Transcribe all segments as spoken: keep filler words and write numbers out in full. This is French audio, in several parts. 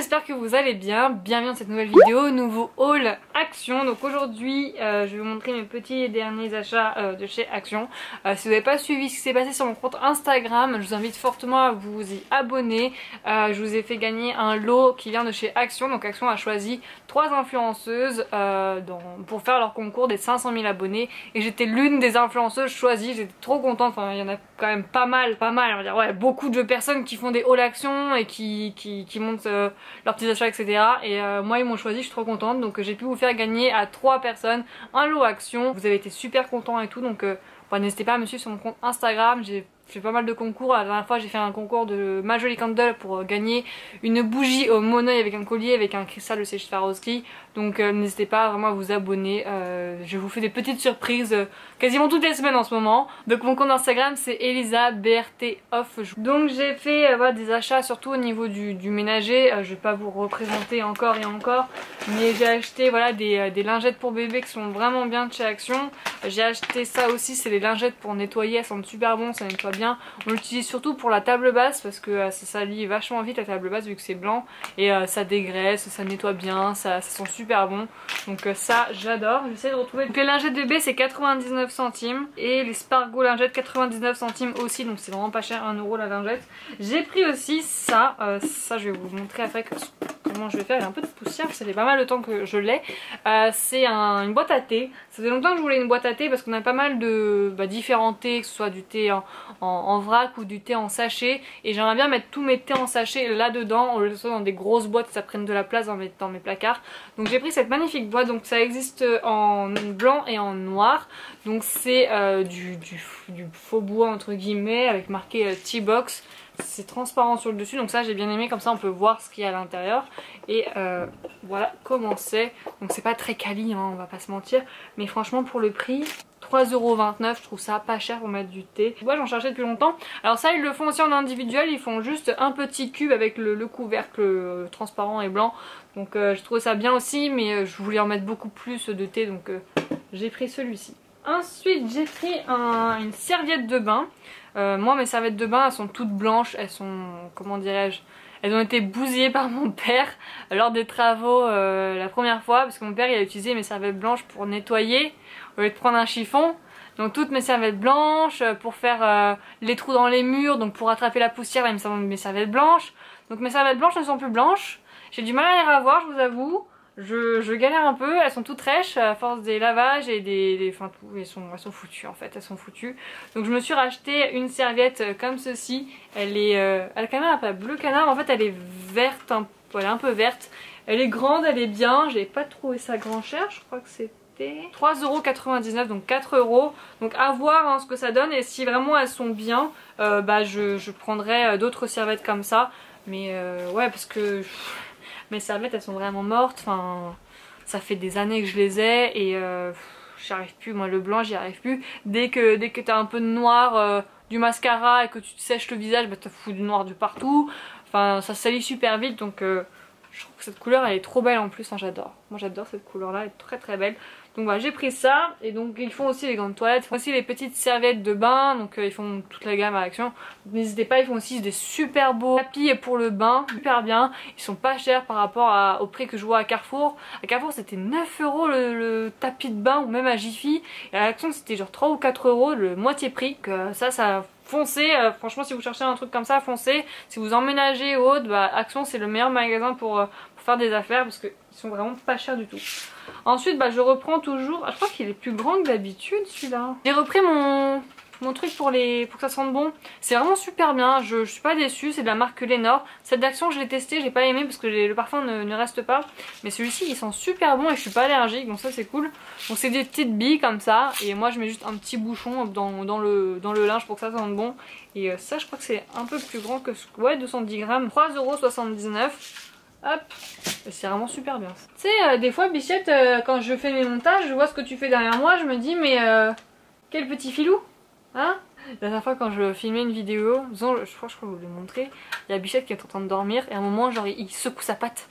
j'espère que vous allez bien. Bienvenue dans cette nouvelle vidéo, nouveau haul Action. Donc aujourd'hui euh, je vais vous montrer mes petits et derniers achats euh, de chez Action. euh, Si vous n'avez pas suivi ce qui s'est passé sur mon compte Instagram, je vous invite fortement à vous y abonner. euh, Je vous ai fait gagner un lot qui vient de chez Action. Donc Action a choisi trois influenceuses euh, dans, pour faire leur concours des cinq cent mille abonnés. Et j'étais l'une des influenceuses choisies, j'étais trop contente. Enfin il y en a quand même pas mal, pas mal on va dire, ouais, beaucoup de personnes qui font des hauls Action et qui, qui, qui montent euh, leurs petits achats, et cetera. Et euh, moi ils m'ont choisi, je suis trop contente. Donc euh, j'ai pu vous faire gagner à trois personnes un lot Action. Vous avez été super contents et tout, donc euh, bah, n'hésitez pas à me suivre sur mon compte Instagram. J'ai fait pas mal de concours. La dernière fois j'ai fait un concours de Majoli Candle pour euh, gagner une bougie au monoeil avec un collier avec un cristal de séche Swarovski. Donc euh, n'hésitez pas vraiment à vous abonner. euh, Je vous fais des petites surprises euh, quasiment toutes les semaines en ce moment. Donc mon compte Instagram c'est Elisa B R T Off. Donc j'ai fait euh, voilà, des achats surtout au niveau du, du ménager. euh, Je vais pas vous représenter encore et encore, mais j'ai acheté voilà, des, euh, des lingettes pour bébé qui sont vraiment bien de chez Action. J'ai acheté ça aussi, c'est les lingettes pour nettoyer, elles sentent super bon, ça nettoie bien. On l'utilise surtout pour la table basse parce que euh, ça salit vachement vite la table basse vu que c'est blanc. Et euh, ça dégraisse, ça nettoie bien, ça, ça sent super bon. Donc euh, ça j'adore. J'essaie de retrouver. Donc les lingettes bébé c'est quatre-vingt-dix-neuf centimes. Et les Spargo lingettes quatre-vingt-dix-neuf centimes aussi. Donc c'est vraiment pas cher, un euro la lingette. J'ai pris aussi ça. Euh, ça je vais vous montrer après que, comment je vais faire. Il y a un peu de poussière, ça fait pas mal de temps que je l'ai. Euh, c'est un, une boîte à thé. Ça fait longtemps que je voulais une boîte à thé parce qu'on a pas mal de bah, différents thés, que ce soit du thé en, en, en vrac ou du thé en sachet. Et j'aimerais bien mettre tous mes thés en sachet là-dedans, au lieu de soit dans des grosses boîtes, ça prenne de la place dans mes, dans mes placards. Donc j'ai pris cette magnifique boîte, donc ça existe en blanc et en noir. Donc c'est euh, du, du, du faux bois entre guillemets avec marqué euh, T-Box. C'est transparent sur le dessus, donc ça j'ai bien aimé, comme ça on peut voir ce qu'il y a à l'intérieur. Et euh, voilà comment c'est. Donc c'est pas très quali, hein, on va pas se mentir, mais franchement pour le prix, trois euros vingt-neuf, je trouve ça pas cher pour mettre du thé. Moi j'en cherchais depuis longtemps. Alors ça ils le font aussi en individuel, ils font juste un petit cube avec le, le couvercle euh, transparent et blanc. Donc euh, je trouve ça bien aussi, mais euh, je voulais en mettre beaucoup plus de thé, donc euh, j'ai pris celui-ci. Ensuite j'ai pris un, une serviette de bain. Euh, moi mes serviettes de bain elles sont toutes blanches, elles sont, comment dirais-je, elles ont été bousillées par mon père lors des travaux euh, la première fois, parce que mon père il a utilisé mes serviettes blanches pour nettoyer au lieu de prendre un chiffon. Donc toutes mes serviettes blanches pour faire euh, les trous dans les murs, donc pour attraper la poussière, là il me semble mes serviettes blanches. Donc mes serviettes blanches ne sont plus blanches, j'ai du mal à les revoir, je vous avoue. Je, je galère un peu, elles sont toutes rêches à force des lavages et des... des enfin tout, elles sont, elles sont foutues en fait, elles sont foutues. Donc je me suis racheté une serviette comme ceci. Elle est... Euh, elle a quand même un peu bleu canard, en fait elle est verte, un, elle est un peu verte. Elle est grande, elle est bien, j'ai pas trouvé ça grand cher, je crois que c'était trois euros quatre-vingt-dix-neuf, donc quatre euros. Donc à voir hein, ce que ça donne, et si vraiment elles sont bien, euh, bah je, je prendrai d'autres serviettes comme ça. Mais euh, ouais, parce que... Mes serviettes elles sont vraiment mortes, enfin ça fait des années que je les ai et euh, j'y arrive plus, moi le blanc j'y arrive plus. Dès que, dès que t'as un peu de noir, euh, du mascara et que tu te sèches le visage, bah t'as fou du noir de partout. Enfin ça salit super vite, donc euh, je trouve que cette couleur elle est trop belle en plus, hein, j'adore. Moi j'adore cette couleur là, elle est très très belle. Donc voilà, j'ai pris ça, et donc ils font aussi les grandes toilettes, ils font aussi les petites serviettes de bain, donc euh, ils font toute la gamme à Action. N'hésitez pas, ils font aussi des super beaux tapis pour le bain, super bien. Ils sont pas chers par rapport à, au prix que je vois à Carrefour. À Carrefour c'était neuf euros le, le tapis de bain, ou même à Jiffy. Et à Action c'était genre trois ou quatre euros, le moitié prix, que ça ça... Foncez, euh, franchement si vous cherchez un truc comme ça, foncez. Si vous emménagez ou autre, bah, Action c'est le meilleur magasin pour, euh, pour faire des affaires, parce qu'ils sont vraiment pas chers du tout. Ensuite bah, je reprends toujours, ah, je crois qu'il est plus grand que d'habitude celui-là. J'ai repris mon... mon truc pour, les... pour que ça sente bon. C'est vraiment super bien, je, je suis pas déçue, c'est de la marque Lénore. Cette d'Action je l'ai testé, j'ai pas aimé parce que le parfum ne, ne reste pas. Mais celui-ci il sent super bon et je suis pas allergique, donc ça c'est cool. Donc c'est des petites billes comme ça, et moi je mets juste un petit bouchon dans, dans, le, dans le linge pour que ça sente bon. Et euh, ça je crois que c'est un peu plus grand que ce... ouais, deux cent dix grammes, trois euros soixante-dix-neuf. Hop, c'est vraiment super bien. Tu sais, euh, des fois Bichette, euh, quand je fais mes montages, je vois ce que tu fais derrière moi, je me dis mais euh, quel petit filou, hein. La dernière fois quand je filmais une vidéo, disons, je crois que je peux vous le montrer, il y a Bichette qui est en train de dormir et à un moment genre il, il secoue sa patte.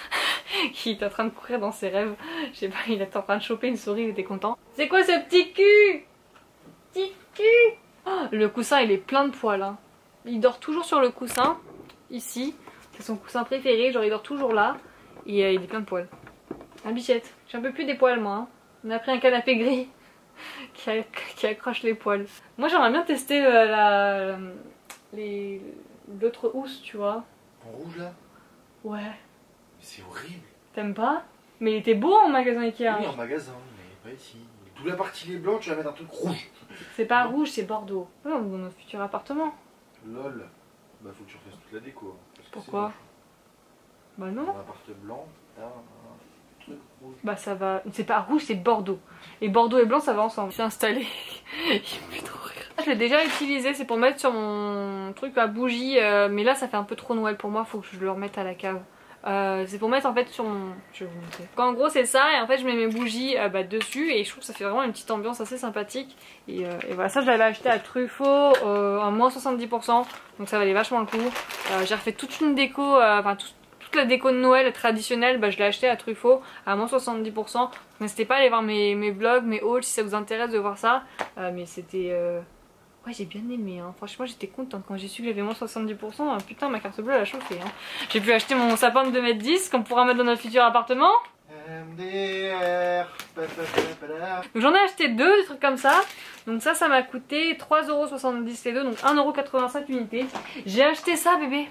Il est en train de courir dans ses rêves, je sais pas, il est en train de choper une souris, il était content. C'est quoi ce petit cul? Petit cul. Oh, le coussin il est plein de poils, hein. Il dort toujours sur le coussin, ici. C'est son coussin préféré, genre il dort toujours là. Et euh, il est plein de poils. Un bichette. J'en peux plus des poils moi. Hein. On a pris un canapé gris qui, a, qui accroche les poils. Moi j'aimerais bien tester euh, la, les l'autre housse, tu vois. En rouge là? Ouais. C'est horrible. T'aimes pas? Mais il était beau en magasin Ikea. Oui, en magasin, mais pas ici. Toute la partie les blancs, tu vas mettre un truc rouge. C'est pas rouge, c'est bordeaux. Ouais, dans notre futur appartement. Lol. Bah faut que tu refasses toute la déco. Parce que pourquoi? Bah non. Dans l'appart blanc, t'as un truc rouge. Bah ça va. C'est pas rouge, c'est bordeaux. Et bordeaux et blanc, ça va ensemble. Je suis installée. Il me fait trop rire. Je l'ai déjà utilisé, c'est pour mettre sur mon truc à bougie. Euh, mais là, ça fait un peu trop Noël pour moi. Faut que je le remette à la cave. Euh, c'est pour mettre en fait sur mon... Je vais vous montrer. En gros c'est ça et en fait je mets mes bougies euh, bah, dessus et je trouve que ça fait vraiment une petite ambiance assez sympathique. Et, euh, et voilà, ça je l'avais acheté à Truffaut euh, à moins soixante-dix pour cent. Donc ça valait vachement le coup. Euh, J'ai refait toute une déco, euh, enfin tout, toute la déco de Noël traditionnelle, bah, je l'ai acheté à Truffaut à moins soixante-dix pour cent. N'hésitez pas à aller voir mes, mes vlogs, mes hauls si ça vous intéresse de voir ça. Euh, mais c'était... Euh... Ouais, j'ai bien aimé, hein. Franchement j'étais contente quand j'ai su que j'avais moins soixante-dix pour cent. Putain, ma carte bleue elle a chauffé. Hein. J'ai pu acheter mon sapin de deux mètres dix qu'on pourra mettre dans notre futur appartement. M D R. Donc j'en ai acheté deux, des trucs comme ça. Donc ça, ça m'a coûté trois euros soixante-dix les deux, donc un euro quatre-vingt-cinq l'unité. J'ai acheté ça, bébé.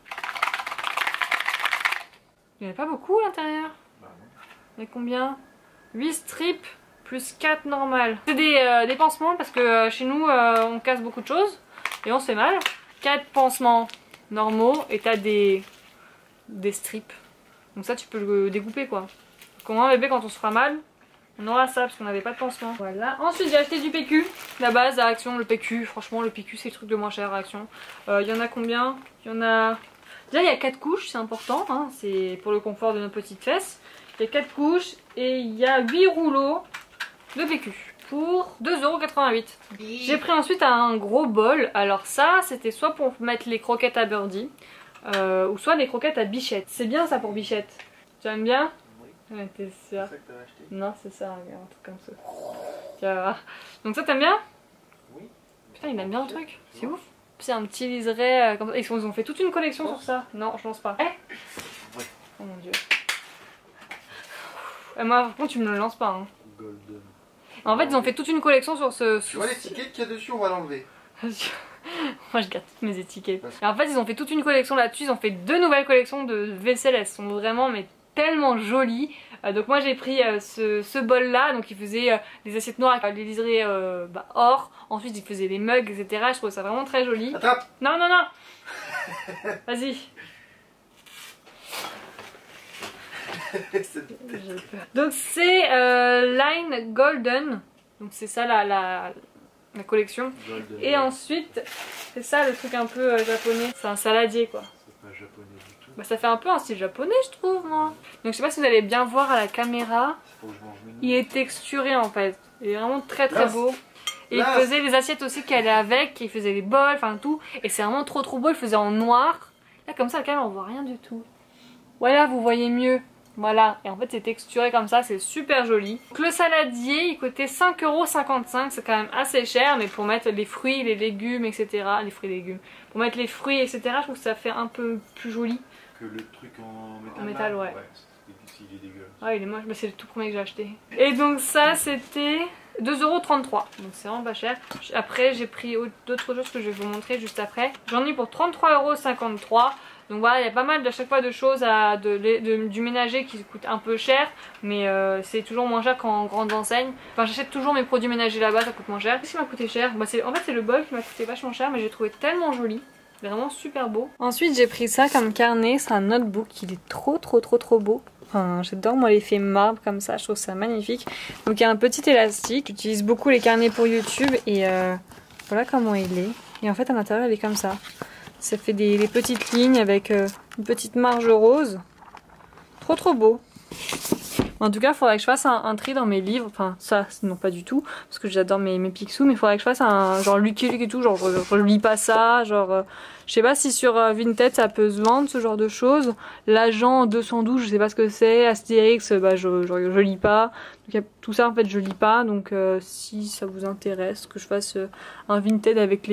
Il n'y en a pas beaucoup à l'intérieur. Il y a combien? huit strips. Plus quatre normales. C'est des, euh, des pansements parce que euh, chez nous euh, on casse beaucoup de choses et on se fait mal. quatre pansements normaux et t'as des, des strips. Donc ça tu peux le découper quoi. Comme un bébé quand on se fera mal, on aura ça parce qu'on n'avait pas de pansement. Voilà. Ensuite j'ai acheté du P Q. La base à Action, le P Q. Franchement le P Q c'est le truc de moins cher à Action. Il euh, y en a combien? Il y en a... Déjà il y a quatre couches, c'est important. Hein. C'est pour le confort de nos petites fesses. Il y a quatre couches et il y a huit rouleaux de P Q pour deux euros quatre-vingt-huit. J'ai pris ensuite un gros bol. Alors ça c'était soit pour mettre les croquettes à Birdie euh, ou soit les croquettes à Bichette. C'est bien ça pour Bichette. Tu aimes bien? Oui. Ouais, t'es sûre? C'est ça que t'as acheté? Non c'est ça, regarde, un truc comme ça. Tu vas voir. Donc ça t'aimes bien? Oui. Putain il aime bien le truc, c'est ouf. C'est un petit liseré euh, comme ça. Ils ont fait toute une collection sur ça. Non je lance pas. Eh ouais. Oh mon dieu. Et moi par contre tu me le lances pas hein. Golden. En fait ils ont fait toute une collection sur ce... Tu vois l'étiquette qu'il y a dessus, on va l'enlever. Moi je garde toutes mes étiquettes. Et en fait ils ont fait toute une collection là-dessus, ils ont fait deux nouvelles collections de vaisselle, elles sont vraiment mais tellement jolies. Euh, donc moi j'ai pris euh, ce, ce bol là, donc il faisait euh, des assiettes noires avec les liserés euh, bah, or, ensuite il faisait les mugs et cetera. Je trouve ça vraiment très joli. Attrape. Non non non. Vas-y. Donc c'est euh, Line Golden, donc c'est ça la, la, la collection. Golden. Et ensuite c'est ça le truc un peu euh, japonais, c'est un saladier quoi. C'est pas japonais du tout. Bah ça fait un peu un style japonais je trouve moi. Donc je sais pas si vous allez bien voir à la caméra, il est texturé en fait, il est vraiment très très beau. Et il faisait les assiettes aussi qui allaient avec, il faisait les bols, enfin tout, et c'est vraiment trop trop beau, il faisait en noir. Là comme ça à la caméra on voit rien du tout. Voilà vous voyez mieux. Voilà, et en fait c'est texturé comme ça, c'est super joli. Donc le saladier il coûtait cinq euros cinquante-cinq, c'est quand même assez cher, mais pour mettre les fruits, les légumes, et cetera. Les fruits et légumes. Pour mettre les fruits, et cetera, je trouve que ça fait un peu plus joli. Que le truc en métal. En métal, ouais. Ouais, il est dégueulasse. Ouais, il est moche, mais c'est le tout premier que j'ai acheté. Et donc ça c'était deux euros trente-trois, donc c'est vraiment pas cher. Après j'ai pris d'autres choses que je vais vous montrer juste après. J'en ai pour trente-trois euros cinquante-trois. Donc voilà, il y a pas mal à chaque fois de choses à, de, de, du ménager qui coûte un peu cher, mais euh, c'est toujours moins cher qu'en grandes enseignes. Enfin j'achète toujours mes produits ménagers là-bas, ça coûte moins cher. Qu'est-ce qui m'a coûté cher? Bah, en fait c'est le bol qui m'a coûté vachement cher, mais j'ai trouvé tellement joli. Vraiment super beau. Ensuite j'ai pris ça comme carnet, c'est un notebook, il est trop trop trop trop beau. Enfin, j'adore moi l'effet marbre comme ça, je trouve ça magnifique. Donc il y a un petit élastique, j'utilise beaucoup les carnets pour YouTube et euh, voilà comment il est. Et en fait à l'intérieur il est comme ça. Ça fait des, des petites lignes avec euh, une petite marge rose. Trop trop beau. En tout cas, il faudrait que je fasse un, un tri dans mes livres. Enfin, ça, non pas du tout. Parce que j'adore mes, mes Picsou. Mais il faudrait que je fasse un genre Lucky Luke et tout. Genre, je, je lis pas ça. Genre, euh, je sais pas si sur euh, Vinted ça peut se vendre ce genre de choses. L'agent deux cent douze, je sais pas ce que c'est. Astérix, bah, je, je, je lis pas. Donc, y a, tout ça, en fait, je lis pas. Donc, euh, si ça vous intéresse, que je fasse euh, un Vinted avec les,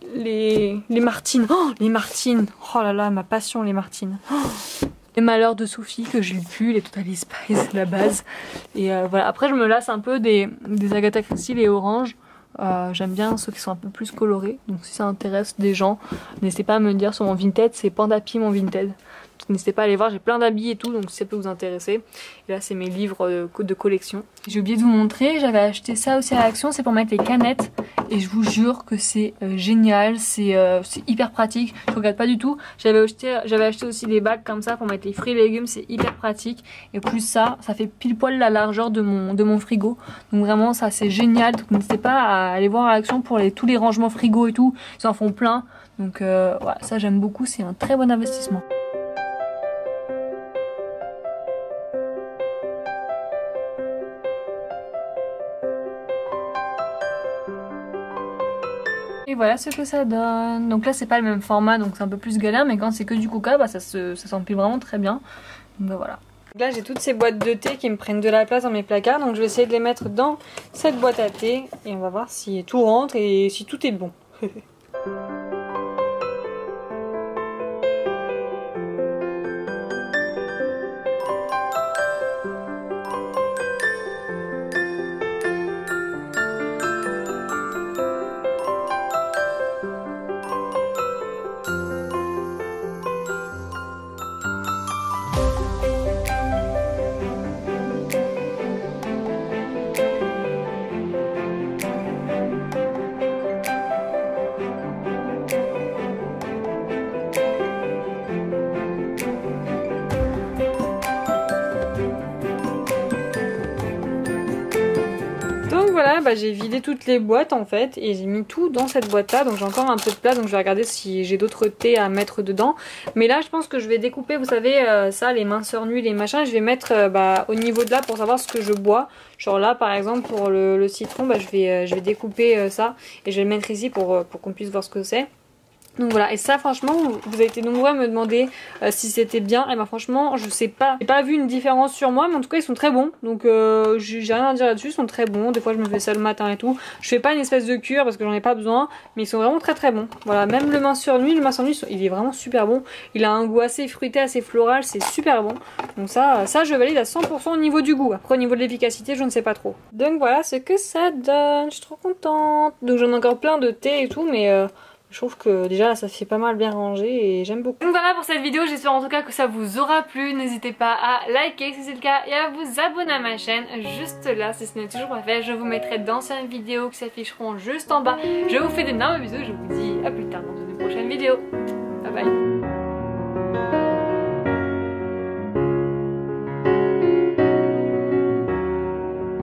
les, les Martines. Oh, les Martines. Oh là là, ma passion, les Martines. Oh. Les malheurs de Sophie que j'ai pu, les Totally Spies, la base. Et euh, voilà, après je me lasse un peu des, des Agatha Christie, les oranges. Euh, J'aime bien ceux qui sont un peu plus colorés. Donc si ça intéresse des gens, n'hésitez pas à me le dire sur mon Vinted, c'est Pandapi mon Vinted. N'hésitez pas à aller voir, j'ai plein d'habits et tout, donc si ça peut vous intéresser. Et là c'est mes livres de, de collection. J'ai oublié de vous montrer, j'avais acheté ça aussi à Action, c'est pour mettre les canettes. Et je vous jure que c'est euh, génial, c'est euh, hyper pratique, je regrette pas du tout. J'avais acheté, j'avais acheté aussi des bacs comme ça pour mettre les fruits et légumes, c'est hyper pratique. Et plus ça, ça fait pile poil la largeur de mon, de mon frigo. Donc vraiment ça c'est génial, donc n'hésitez pas à aller voir à Action pour les, tous les rangements frigo et tout, ils en font plein. Donc euh, voilà, ça j'aime beaucoup, c'est un très bon investissement. Et voilà ce que ça donne. Donc là c'est pas le même format, donc c'est un peu plus galère, mais quand c'est que du coca, bah ça se, ça s'empile vraiment très bien. Donc bah voilà. Là j'ai toutes ces boîtes de thé qui me prennent de la place dans mes placards, donc je vais essayer de les mettre dans cette boîte à thé et on va voir si tout rentre et si tout est bon. Voilà, bah, j'ai vidé toutes les boîtes en fait et j'ai mis tout dans cette boîte là, donc j'ai encore un peu de place, donc je vais regarder si j'ai d'autres thés à mettre dedans. Mais là je pense que je vais découper, vous savez euh, ça, les minceurs nuits, les machins, je vais mettre euh, bah, au niveau de là pour savoir ce que je bois. Genre là par exemple pour le, le citron, bah, je, vais, euh, je vais découper euh, ça et je vais le mettre ici pour, euh, pour qu'on puisse voir ce que c'est. Donc voilà, et ça franchement vous avez été nombreux à me demander euh, si c'était bien, et ben franchement je sais pas, j'ai pas vu une différence sur moi, mais en tout cas ils sont très bons, donc euh, j'ai rien à dire là-dessus, ils sont très bons. Des fois je me fais ça le matin et tout, je fais pas une espèce de cure parce que j'en ai pas besoin, mais ils sont vraiment très très bons. Voilà, même le minceur nuit, le minceur nuit il est vraiment super bon, il a un goût assez fruité, assez floral, c'est super bon. Donc ça, ça je valide à cent pour cent au niveau du goût, après au niveau de l'efficacité je ne sais pas trop. Donc voilà ce que ça donne, je suis trop contente. Donc j'en ai encore plein de thé et tout, mais euh, je trouve que déjà ça fait pas mal bien rangé et j'aime beaucoup. Donc voilà pour cette vidéo, j'espère en tout cas que ça vous aura plu. N'hésitez pas à liker si c'est le cas et à vous abonner à ma chaîne juste là si ce n'est toujours pas fait. Je vous mettrai d'anciennes vidéos qui s'afficheront juste en bas. Je vous fais d'énormes bisous et je vous dis à plus tard dans une prochaine vidéo. Bye bye.